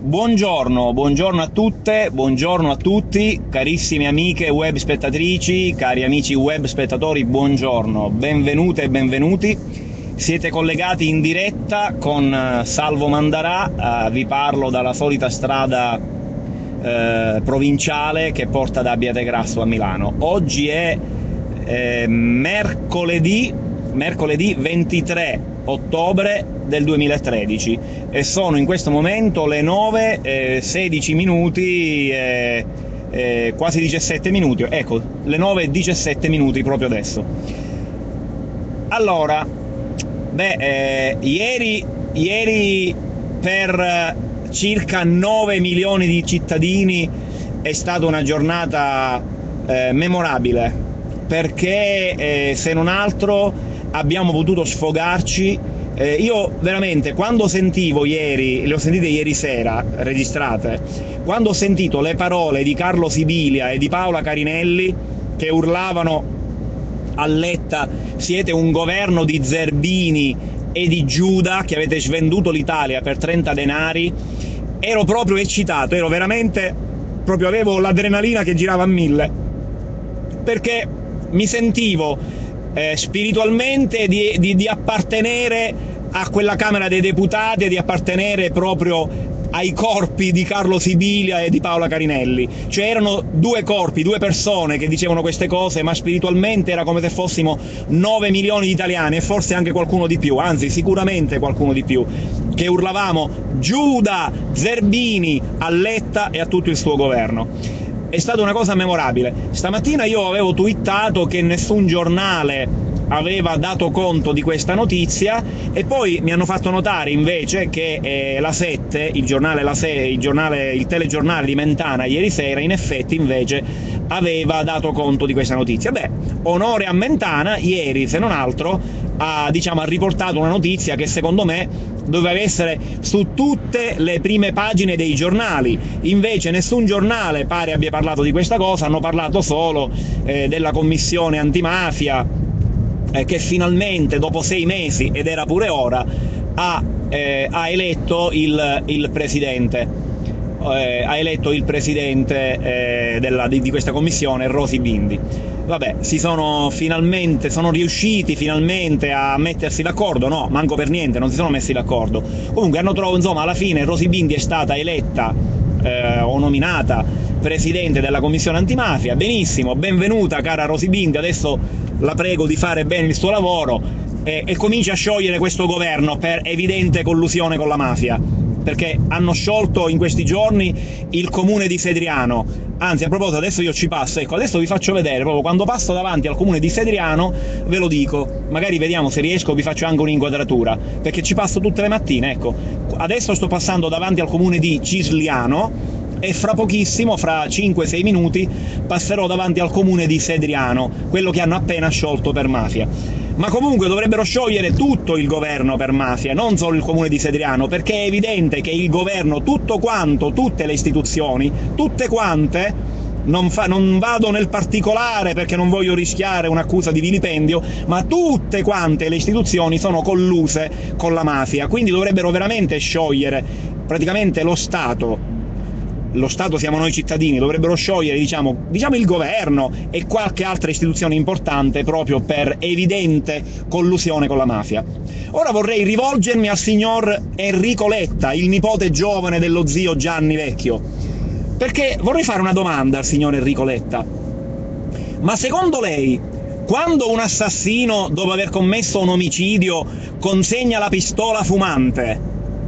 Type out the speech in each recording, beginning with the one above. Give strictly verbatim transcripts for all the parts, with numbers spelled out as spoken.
Buongiorno, buongiorno a tutte, buongiorno a tutti, carissime amiche web spettatrici, cari amici web spettatori, buongiorno, benvenute e benvenuti. Siete collegati in diretta con Salvo Mandarà, eh, vi parlo dalla solita strada eh, provinciale che porta da Abbiategrasso a Milano. Oggi è eh, mercoledì, mercoledì ventitré ottobre del duemilatredici e sono in questo momento le nove e sedici minuti, eh, eh, quasi diciassette minuti, ecco, le nove e diciassette minuti proprio adesso. Allora, beh, eh, ieri, ieri per circa nove milioni di cittadini è stata una giornata eh, memorabile, perché eh, se non altro abbiamo potuto sfogarci. Eh, io veramente, quando sentivo ieri, le ho sentite ieri sera, registrate, quando ho sentito le parole di Carlo Sibilia e di Paola Carinelli che urlavano a Letta: siete un governo di zerbini e di Giuda che avete svenduto l'Italia per trenta denari, ero proprio eccitato, ero veramente, proprio avevo l'adrenalina che girava a mille, perché mi sentivo Eh, spiritualmente di, di, di appartenere a quella Camera dei Deputati e di appartenere proprio ai corpi di Carlo Sibilia e di Paola Carinelli. Cioè erano due corpi, due persone che dicevano queste cose, ma spiritualmente era come se fossimo nove milioni di italiani, e forse anche qualcuno di più, anzi sicuramente qualcuno di più, che urlavamo Giuda, Zerbini a Letta e a tutto il suo governo. È stata una cosa memorabile. Stamattina io avevo twittato che nessun giornale aveva dato conto di questa notizia, e poi mi hanno fatto notare invece che eh, la sette, il giornale, la se il, giornale, il telegiornale di Mentana ieri sera, in effetti invece aveva dato conto di questa notizia. Beh, onore a Mentana, ieri se non altro ha, diciamo, ha riportato una notizia che secondo me doveva essere su tutte le prime pagine dei giornali, invece nessun giornale pare abbia parlato di questa cosa, hanno parlato solo eh, della commissione antimafia, eh, che finalmente dopo sei mesi, ed era pure ora, ha, eh, ha eletto il, il presidente. Eh, ha eletto il presidente eh, della, di, di questa commissione, Rosy Bindi. Vabbè, si sono finalmente, sono riusciti finalmente a mettersi d'accordo, no, manco per niente, non si sono messi d'accordo. Comunque hanno trovato, insomma, alla fine Rosy Bindi è stata eletta eh, o nominata presidente della commissione antimafia. Benissimo, benvenuta cara Rosy Bindi, adesso la prego di fare bene il suo lavoro e, e comincia a sciogliere questo governo per evidente collusione con la mafia, perché hanno sciolto in questi giorni il comune di Sedriano. Anzi, a proposito, adesso io ci passo, ecco, adesso vi faccio vedere, proprio quando passo davanti al comune di Sedriano, ve lo dico, magari vediamo se riesco, vi faccio anche un'inquadratura, perché ci passo tutte le mattine, ecco. Adesso sto passando davanti al comune di Cisliano, e fra pochissimo, fra cinque sei minuti, passerò davanti al comune di Sedriano, quello che hanno appena sciolto per mafia. Ma comunque dovrebbero sciogliere tutto il governo per mafia, non solo il comune di Sedriano, perché è evidente che il governo, tutto quanto, tutte le istituzioni, tutte quante, non, fa, non vado nel particolare perché non voglio rischiare un'accusa di vilipendio, ma tutte quante le istituzioni sono colluse con la mafia, quindi dovrebbero veramente sciogliere praticamente lo Stato. Lo Stato siamo noi cittadini, dovrebbero sciogliere, diciamo, diciamo il governo e qualche altra istituzione importante proprio per evidente collusione con la mafia. Ora vorrei rivolgermi al signor Enrico Letta, il nipote giovane dello zio Gianni Vecchio, perché vorrei fare una domanda al signor Enrico Letta. Ma secondo lei, quando un assassino, dopo aver commesso un omicidio, consegna la pistola fumante,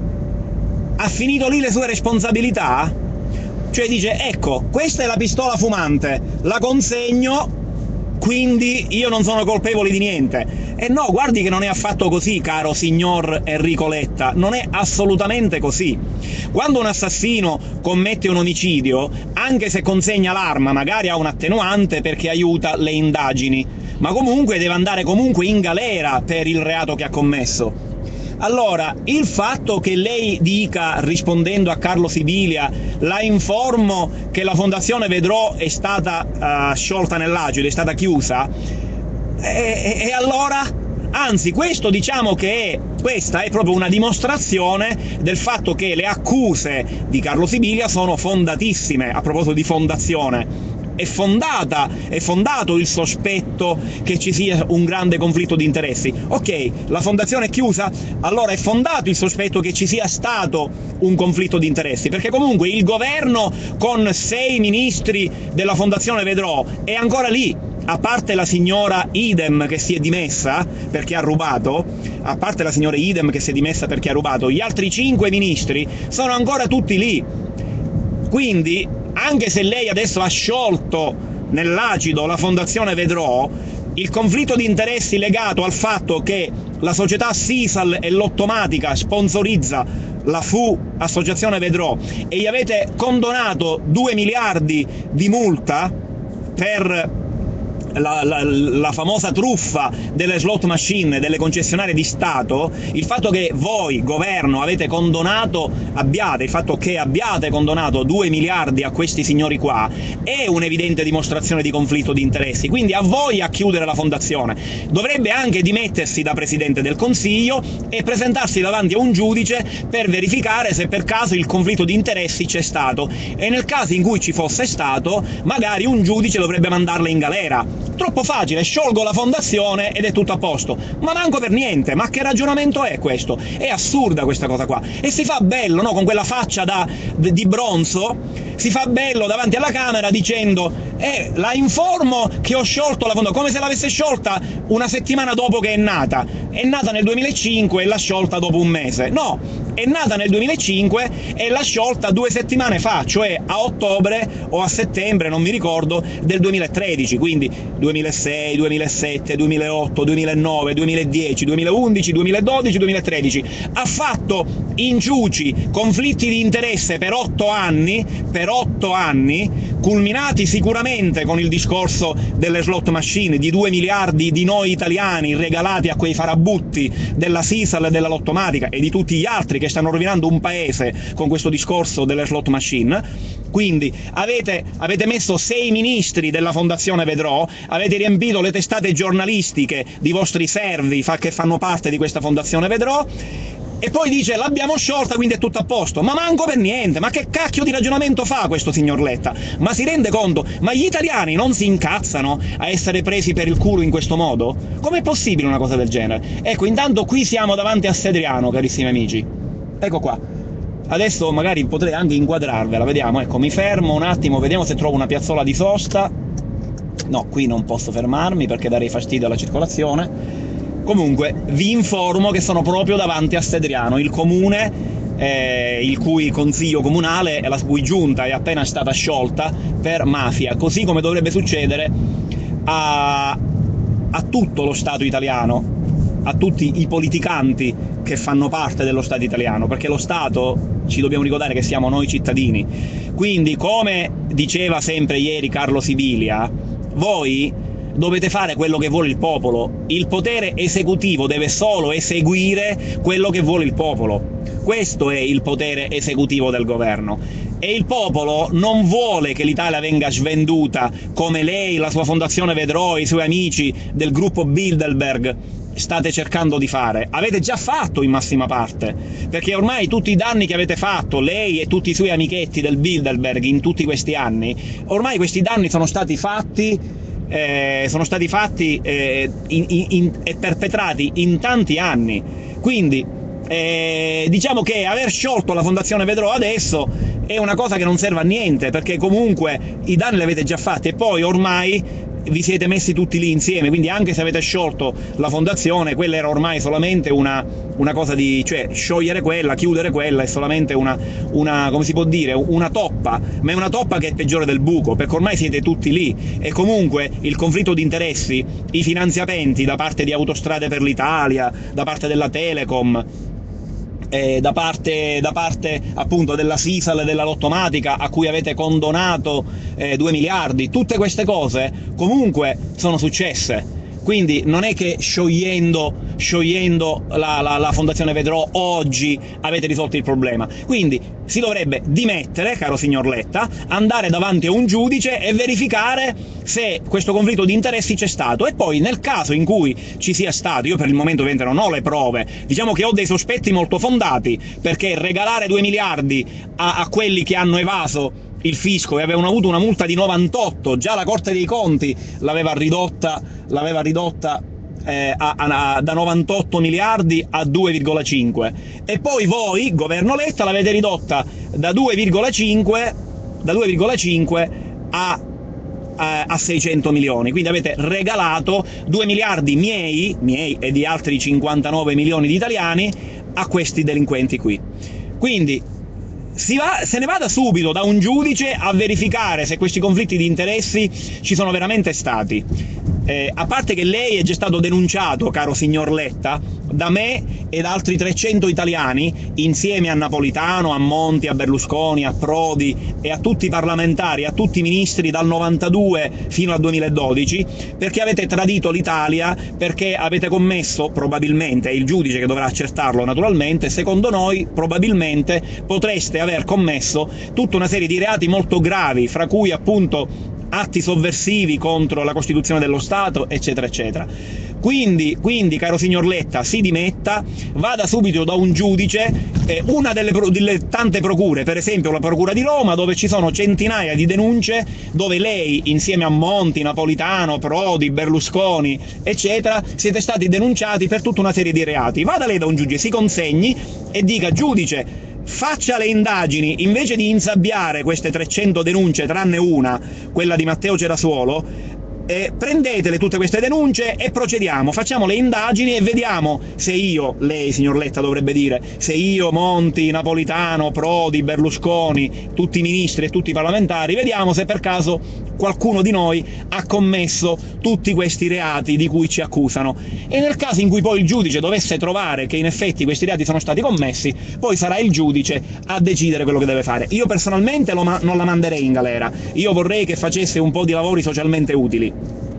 ha finito lì le sue responsabilità? Cioè dice, ecco, questa è la pistola fumante, la consegno, quindi io non sono colpevole di niente. E no, guardi che non è affatto così, caro signor Enrico Letta, non è assolutamente così. Quando un assassino commette un omicidio, anche se consegna l'arma, magari ha un attenuante perché aiuta le indagini, ma comunque deve andare comunque in galera per il reato che ha commesso. Allora, il fatto che lei dica, rispondendo a Carlo Sibilia, la informo che la Fondazione Vedrò è stata uh, sciolta nell'agile, è stata chiusa, e, e allora? Anzi, questo diciamo che è, questa è proprio una dimostrazione del fatto che le accuse di Carlo Sibilia sono fondatissime. A proposito di fondazione, è fondata, è fondato il sospetto che ci sia un grande conflitto di interessi. Ok, la fondazione è chiusa? Allora è fondato il sospetto che ci sia stato un conflitto di interessi, perché comunque il governo con sei ministri della fondazione Vedrò è ancora lì. A parte la signora Idem che si è dimessa perché ha rubato, a parte la signora Idem che si è dimessa perché ha rubato, gli altri cinque ministri sono ancora tutti lì. Quindi, anche se lei adesso ha sciolto nell'acido la fondazione Vedrò, il conflitto di interessi legato al fatto che la società Sisal e l'Ottomatica sponsorizza la F U Associazione Vedrò e gli avete condonato due miliardi di multa per La, la, la famosa truffa delle slot machine, delle concessionarie di Stato, il fatto che voi, governo, avete condonato, abbiate, il fatto che abbiate condonato due miliardi a questi signori qua, è un'evidente dimostrazione di conflitto di interessi, quindi a voi a chiudere la fondazione. Dovrebbe anche dimettersi da Presidente del Consiglio e presentarsi davanti a un giudice per verificare se per caso il conflitto di interessi c'è stato, e nel caso in cui ci fosse stato, magari un giudice dovrebbe mandarla in galera. Troppo facile, sciolgo la fondazione ed è tutto a posto, ma manco per niente. Ma che ragionamento è questo? È assurda questa cosa qua, e si fa bello, no? Con quella faccia da, di bronzo, si fa bello davanti alla Camera dicendo eh, la informo che ho sciolto la fondazione, come se l'avesse sciolta una settimana dopo che è nata. È nata nel duemilacinque e l'ha sciolta dopo un mese. No, è nata nel duemilacinque e l'ha sciolta due settimane fa, cioè a ottobre o a settembre, non mi ricordo, del duemilatredici, quindi duemilasei, duemilasette, duemilaotto, duemilanove, duemiladieci, duemilaundici, duemiladodici, duemilatredici. Ha fatto inciuci, conflitti di interesse per otto anni, per otto anni, culminati sicuramente con il discorso delle slot machine, di due miliardi di noi italiani regalati a quei farabutti della Sisal e della Lottomatica e di tutti gli altri che stanno rovinando un paese con questo discorso delle slot machine. Quindi avete, avete messo sei ministri della Fondazione Vedrò, avete riempito le testate giornalistiche di vostri servi fa, che fanno parte di questa Fondazione Vedrò, e poi dice l'abbiamo sciolta quindi è tutto a posto. Ma manco per niente, ma che cacchio di ragionamento fa questo signor Letta? Ma si rende conto? Ma gli italiani non si incazzano a essere presi per il culo in questo modo? Com'è possibile una cosa del genere? Ecco, intanto qui siamo davanti a Sedriano, carissimi amici. Ecco qua. Adesso magari potrei anche inquadrarvela, vediamo, ecco, mi fermo un attimo, vediamo se trovo una piazzola di sosta. No, qui non posso fermarmi perché darei fastidio alla circolazione. Comunque, vi informo che sono proprio davanti a Sedriano, il comune, eh, il cui consiglio comunale e la cui giunta è appena stata sciolta per mafia, così come dovrebbe succedere a, a tutto lo Stato italiano, a tutti i politicanti che fanno parte dello Stato italiano, perché lo Stato, ci dobbiamo ricordare che siamo noi cittadini. Quindi, come diceva sempre ieri Carlo Sibilia, voi dovete fare quello che vuole il popolo, il potere esecutivo deve solo eseguire quello che vuole il popolo. Questo è il potere esecutivo del governo, e il popolo non vuole che l'Italia venga svenduta come lei, la sua Fondazione Vedrò, i suoi amici del gruppo Bilderberg state cercando di fare. Avete già fatto in massima parte, perché ormai tutti i danni che avete fatto, lei e tutti i suoi amichetti del Bilderberg in tutti questi anni, ormai questi danni sono stati fatti, eh, sono stati fatti eh, in, in, in, e perpetrati in tanti anni. Quindi eh, diciamo che aver sciolto la Fondazione Vedrò adesso è una cosa che non serve a niente, perché comunque i danni li avete già fatti, e poi ormai vi siete messi tutti lì insieme, quindi anche se avete sciolto la fondazione, quella era ormai solamente una, una cosa di, cioè sciogliere quella, chiudere quella è solamente una, una, come si può dire, una toppa, ma è una toppa che è peggiore del buco, perché ormai siete tutti lì, e comunque il conflitto di interessi, i finanziamenti da parte di Autostrade per l'Italia, da parte della Telecom, Eh, da, parte, da parte appunto della Sisal e della Lottomatica, a cui avete condonato eh, due miliardi, tutte queste cose comunque sono successe. Quindi non è che sciogliendo, sciogliendo la, la, la Fondazione Vedrò oggi avete risolto il problema. Quindi si dovrebbe dimettere, caro signor Letta, andare davanti a un giudice e verificare se questo conflitto di interessi c'è stato, e poi nel caso in cui ci sia stato, io per il momento ovviamente non ho le prove, diciamo che ho dei sospetti molto fondati, perché regalare due miliardi a, a quelli che hanno evaso il fisco e avevano avuto una multa di novantotto, già la Corte dei Conti l'aveva ridotta, l'aveva ridotta eh, a, a, da novantotto miliardi a due virgola cinque, e poi voi, governo Letta, l'avete ridotta da due virgola cinque da due virgola cinque a a seicento milioni, quindi avete regalato due miliardi miei, miei e di altri cinquantanove milioni di italiani a questi delinquenti qui. Quindi si va, se ne vada subito da un giudice a verificare se questi conflitti di interessi ci sono veramente stati. Eh, a parte che lei è già stato denunciato, caro signor Letta, da me e da altri trecento italiani, insieme a Napolitano, a Monti, a Berlusconi, a Prodi e a tutti i parlamentari, a tutti i ministri dal novantadue fino al duemiladodici, perché avete tradito l'Italia, perché avete commesso, probabilmente, è il giudice che dovrà accertarlo naturalmente, secondo noi probabilmente potreste aver commesso tutta una serie di reati molto gravi, fra cui appunto atti sovversivi contro la Costituzione dello Stato, eccetera, eccetera. Quindi, quindi caro signor Letta, si dimetta, vada subito da un giudice, eh, una delle, delle tante procure, per esempio la Procura di Roma, dove ci sono centinaia di denunce, dove lei, insieme a Monti, Napolitano, Prodi, Berlusconi, eccetera, siete stati denunciati per tutta una serie di reati. Vada lei da un giudice, si consegni e dica: giudice, faccia le indagini, invece di insabbiare queste trecento denunce, tranne una, quella di Matteo Cerasuolo, eh, prendetele tutte queste denunce e procediamo, facciamo le indagini e vediamo se io, lei signor Letta dovrebbe dire, se io, Monti, Napolitano, Prodi, Berlusconi, tutti i ministri e tutti i parlamentari, vediamo se per caso qualcuno di noi ha commesso tutti questi reati di cui ci accusano. E nel caso in cui poi il giudice dovesse trovare che in effetti questi reati sono stati commessi, poi sarà il giudice a decidere quello che deve fare. Io personalmente lo ma non la manderei in galera, io vorrei che facesse un po' di lavori socialmente utili.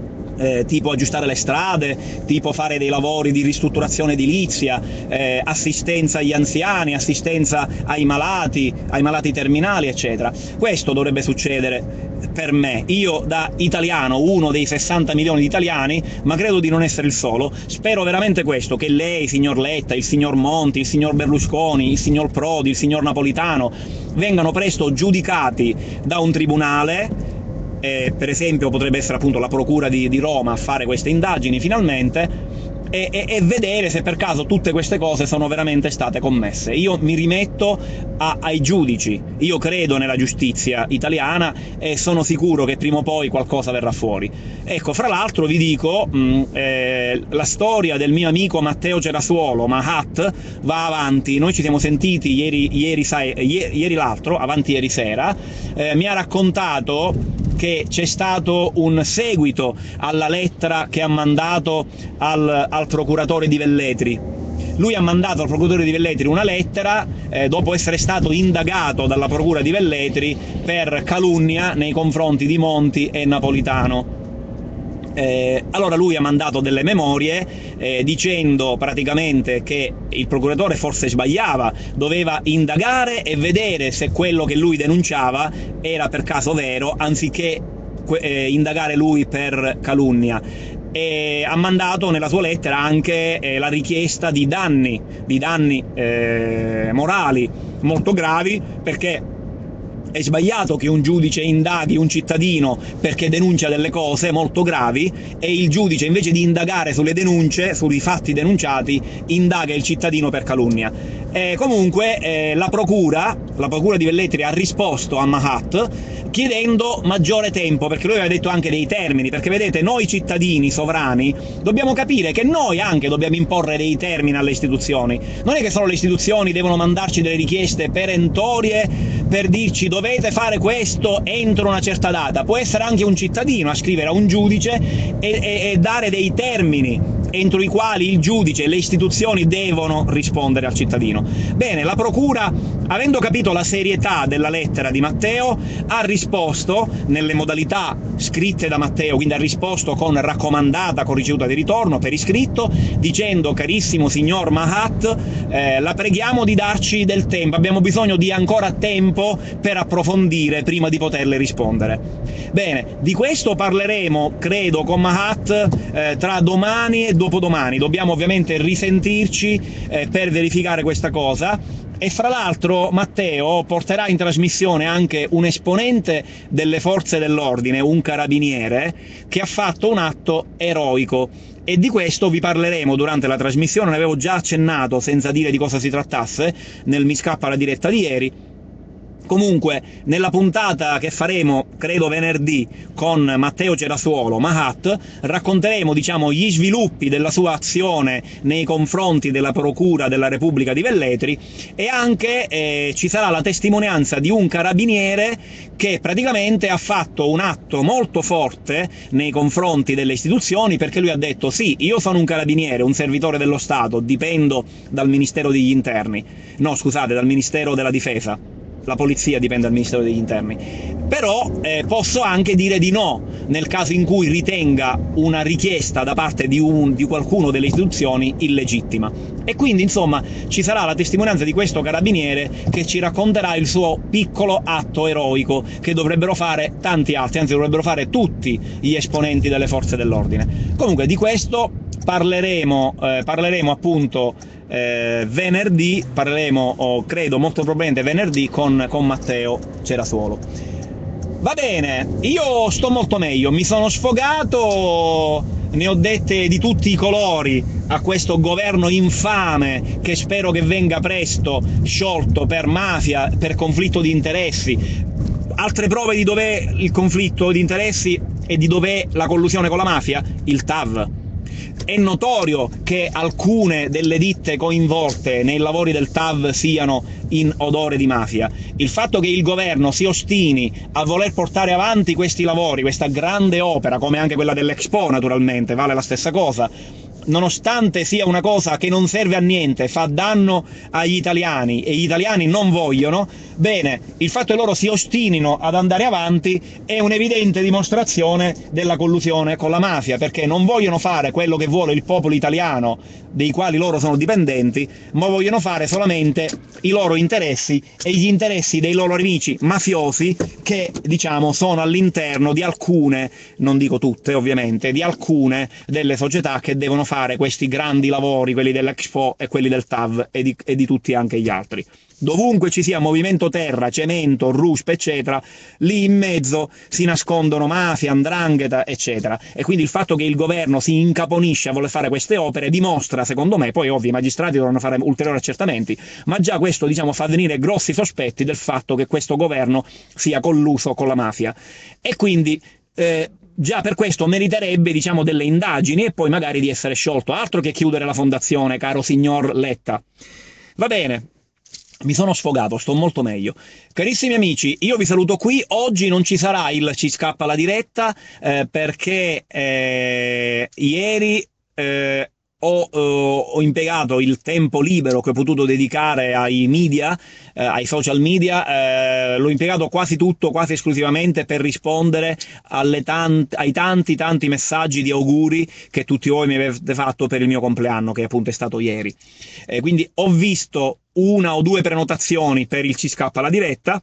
Eh, tipo aggiustare le strade, tipo fare dei lavori di ristrutturazione edilizia, eh, assistenza agli anziani, assistenza ai malati, ai malati terminali, eccetera. Questo dovrebbe succedere per me, io da italiano, uno dei sessanta milioni di italiani, ma credo di non essere il solo. Spero veramente questo, che lei, signor Letta, il signor Monti, il signor Berlusconi, il signor Prodi, il signor Napolitano vengano presto giudicati da un tribunale. Eh, per esempio potrebbe essere appunto la Procura di, di Roma a fare queste indagini finalmente, e, e, e vedere se per caso tutte queste cose sono veramente state commesse. Io mi rimetto a, ai giudici, io credo nella giustizia italiana e sono sicuro che prima o poi qualcosa verrà fuori. Ecco, fra l'altro vi dico, mh, eh, la storia del mio amico Matteo Cerasuolo, Mahat, va avanti. Noi ci siamo sentiti ieri, ieri, ieri, ieri l'altro, avanti ieri sera, eh, mi ha raccontato che c'è stato un seguito alla lettera che ha mandato al, al procuratore di Velletri. Lui ha mandato al procuratore di Velletri una lettera eh, dopo essere stato indagato dalla procura di Velletri per calunnia nei confronti di Monti e Napolitano. Eh, allora lui ha mandato delle memorie eh, dicendo praticamente che il procuratore forse sbagliava, doveva indagare e vedere se quello che lui denunciava era per caso vero, anziché eh, indagare lui per calunnia. E ha mandato nella sua lettera anche eh, la richiesta di danni, di danni eh, morali molto gravi, perché è sbagliato che un giudice indaghi un cittadino perché denuncia delle cose molto gravi, e il giudice, invece di indagare sulle denunce, sui fatti denunciati, indaga il cittadino per calunnia. E comunque eh, la procura, la procura di Velletri ha risposto a Mahat chiedendo maggiore tempo, perché lui aveva detto anche dei termini, perché vedete, noi cittadini sovrani dobbiamo capire che noi anche dobbiamo imporre dei termini alle istituzioni. Non è che solo le istituzioni devono mandarci delle richieste perentorie per dirci dovete fare questo entro una certa data, può essere anche un cittadino a scrivere a un giudice e, e, e dare dei termini entro i quali il giudice e le istituzioni devono rispondere al cittadino. Bene, la procura, avendo capito la serietà della lettera di Matteo, ha risposto nelle modalità scritte da Matteo, quindi ha risposto con raccomandata, con ricevuta di ritorno per iscritto, dicendo: carissimo signor Mahat, eh, la preghiamo di darci del tempo, abbiamo bisogno di ancora tempo per approfondire prima di poterle rispondere. Bene, di questo parleremo, credo, con Mahat eh, tra domani e dopodomani. Dobbiamo ovviamente risentirci eh, per verificare questa cosa. E fra l'altro Matteo porterà in trasmissione anche un esponente delle forze dell'ordine, un carabiniere, che ha fatto un atto eroico, e di questo vi parleremo durante la trasmissione. Ne avevo già accennato senza dire di cosa si trattasse nel Mi scappa la diretta di ieri. Comunque, nella puntata che faremo, credo venerdì, con Matteo Cerasuolo, Mahat, racconteremo, diciamo, gli sviluppi della sua azione nei confronti della Procura della Repubblica di Velletri, e anche eh, ci sarà la testimonianza di un carabiniere che praticamente ha fatto un atto molto forte nei confronti delle istituzioni, perché lui ha detto: sì, io sono un carabiniere, un servitore dello Stato, dipendo dal Ministero degli Interni, no, scusate, dal Ministero della Difesa, la polizia dipende dal Ministero degli Interni, però eh, posso anche dire di no nel caso in cui ritenga una richiesta da parte di, un, di qualcuno delle istituzioni illegittima. E quindi, insomma, ci sarà la testimonianza di questo carabiniere che ci racconterà il suo piccolo atto eroico, che dovrebbero fare tanti altri, anzi dovrebbero fare tutti gli esponenti delle forze dell'ordine. Comunque di questo parleremo, eh, parleremo appunto Eh, venerdì, parleremo, oh, credo molto probabilmente venerdì, con, con Matteo Cerasuolo. Va bene, io sto molto meglio, mi sono sfogato, ne ho dette di tutti i colori a questo governo infame, che spero che venga presto sciolto per mafia, per conflitto di interessi. Altre prove di dov'è il conflitto di interessi e di dov'è la collusione con la mafia? Il T A V. È notorio che alcune delle ditte coinvolte nei lavori del T A V siano in odore di mafia. Il fatto che il governo si ostini a voler portare avanti questi lavori, questa grande opera, come anche quella dell'Expo naturalmente, vale la stessa cosa, nonostante sia una cosa che non serve a niente, fa danno agli italiani e gli italiani non vogliono, bene, il fatto che loro si ostinino ad andare avanti è un'evidente dimostrazione della collusione con la mafia, perché non vogliono fare quello che vuole il popolo italiano, dei quali loro sono dipendenti, ma vogliono fare solamente i loro interessi e gli interessi dei loro amici mafiosi, che, diciamo, sono all'interno di alcune, non dico tutte ovviamente, di alcune delle società che devono fare questi grandi lavori, quelli dell'Expo e quelli del T A V e di, e di tutti anche gli altri. Dovunque ci sia movimento terra, cemento, R U S P, eccetera, lì in mezzo si nascondono mafia, 'ndrangheta, eccetera. E quindi il fatto che il governo si incaponisce a voler fare queste opere dimostra, secondo me, poi ovvio i magistrati dovranno fare ulteriori accertamenti, ma già questo, diciamo, fa venire grossi sospetti del fatto che questo governo sia colluso con la mafia. E quindi eh, già per questo meriterebbe, diciamo, delle indagini e poi magari di essere sciolto. Altro che chiudere la fondazione, caro signor Letta. Va bene. Mi sono sfogato, sto molto meglio. Carissimi amici, io vi saluto qui. Oggi non ci sarà il Ci scappa la diretta, eh, perché eh, ieri eh, ho, eh, ho impiegato il tempo libero che ho potuto dedicare ai media, eh, ai social media, eh, l'ho impiegato quasi tutto, quasi esclusivamente per rispondere alle tant ai tanti tanti messaggi di auguri che tutti voi mi avete fatto per il mio compleanno, che appunto è stato ieri. Eh, quindi ho visto una o due prenotazioni per il Ci scappa la diretta,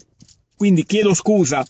quindi chiedo scusa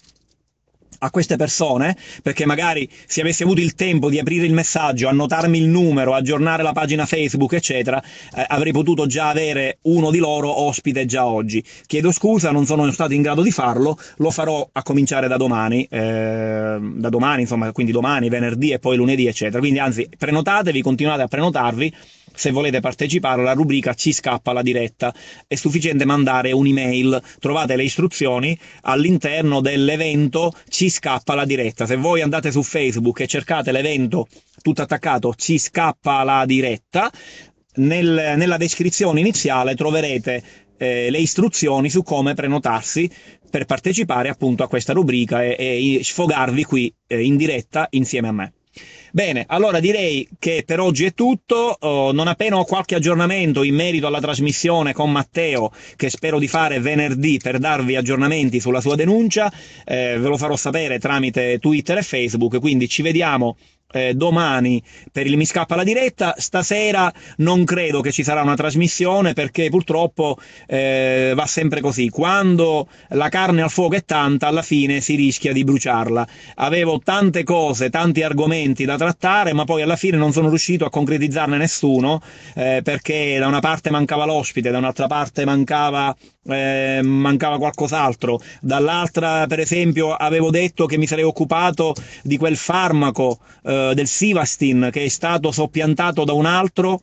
a queste persone, perché magari se avessi avuto il tempo di aprire il messaggio, annotarmi il numero, aggiornare la pagina Facebook, eccetera, eh, avrei potuto già avere uno di loro ospite già oggi. Chiedo scusa, non sono stato in grado di farlo, lo farò a cominciare da domani, eh, da domani, insomma, quindi domani, venerdì e poi lunedì, eccetera. Quindi anzi, prenotatevi, continuate a prenotarvi. Se volete partecipare alla rubrica Ci scappa la diretta, è sufficiente mandare un'email, trovate le istruzioni all'interno dell'evento Ci scappa la diretta. Se voi andate su Facebook e cercate l'evento tutto attaccato Ci scappa la diretta, nel, nella descrizione iniziale troverete eh, le istruzioni su come prenotarsi per partecipare appunto a questa rubrica e, e sfogarvi qui eh, in diretta insieme a me. Bene, allora direi che per oggi è tutto. Oh, non appena ho qualche aggiornamento in merito alla trasmissione con Matteo, che spero di fare venerdì per darvi aggiornamenti sulla sua denuncia, eh, ve lo farò sapere tramite Twitter e Facebook, quindi ci vediamo eh, domani per il Mi scappa la diretta. Stasera non credo che ci sarà una trasmissione, perché purtroppo eh, va sempre così: quando la carne al fuoco è tanta, alla fine si rischia di bruciarla. Avevo tante cose, tanti argomenti da trattare, ma poi alla fine non sono riuscito a concretizzarne nessuno, eh, perché da una parte mancava l'ospite, da un'altra parte mancava eh, mancava qualcos'altro, dall'altra per esempio avevo detto che mi sarei occupato di quel farmaco eh, del Sivastin, che è stato soppiantato da un altro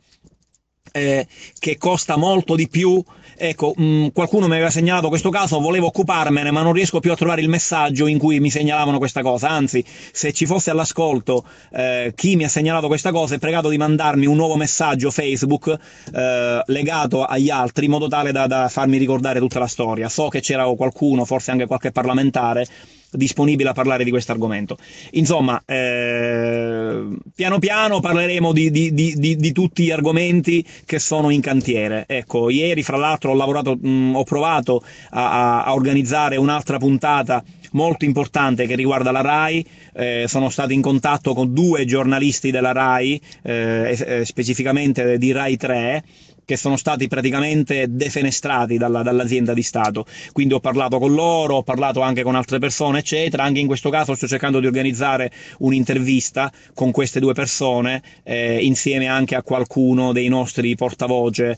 eh, che costa molto di più. Ecco, mh, qualcuno mi aveva segnalato questo caso, volevo occuparmene, ma non riesco più a trovare il messaggio in cui mi segnalavano questa cosa. Anzi, se ci fosse all'ascolto eh, chi mi ha segnalato questa cosa, è pregato di mandarmi un nuovo messaggio Facebook eh, legato agli altri, in modo tale da, da farmi ricordare tutta la storia. So che c'era qualcuno, forse anche qualche parlamentare, disponibile a parlare di questo argomento. Insomma, eh, piano piano parleremo di, di, di, di, di tutti gli argomenti che sono in cantiere. Ecco, ieri fra l'altro ho lavorato, mh, ho provato a, a organizzare un'altra puntata molto importante che riguarda la RAI. Eh, sono stato in contatto con due giornalisti della RAI, eh, eh, specificamente di RAI tre, che sono stati praticamente defenestrati dalla, dall'azienda di Stato. Quindi ho parlato con loro, ho parlato anche con altre persone, eccetera. Anche in questo caso sto cercando di organizzare un'intervista con queste due persone, eh, insieme anche a qualcuno dei nostri portavoce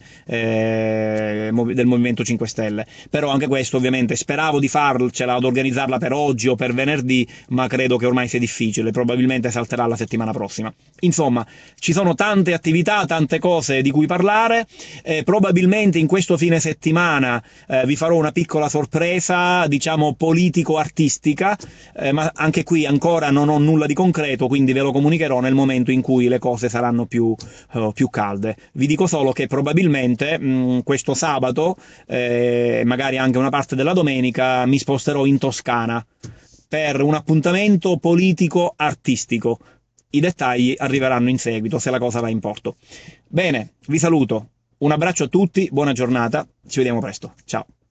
eh, del Movimento cinque Stelle. Però anche questo ovviamente speravo di farcela, ad organizzarla per oggi o per venerdì, ma credo che ormai sia difficile, probabilmente salterà la settimana prossima. Insomma, ci sono tante attività, tante cose di cui parlare. Eh, probabilmente in questo fine settimana eh, vi farò una piccola sorpresa, diciamo politico-artistica, eh, ma anche qui ancora non ho nulla di concreto, quindi ve lo comunicherò nel momento in cui le cose saranno più, uh, più calde. Vi dico solo che probabilmente mh, questo sabato, eh, magari anche una parte della domenica, mi sposterò in Toscana per un appuntamento politico-artistico. I dettagli arriveranno in seguito, se la cosa va in porto. Bene, vi saluto. Un abbraccio a tutti, buona giornata, ci vediamo presto. Ciao.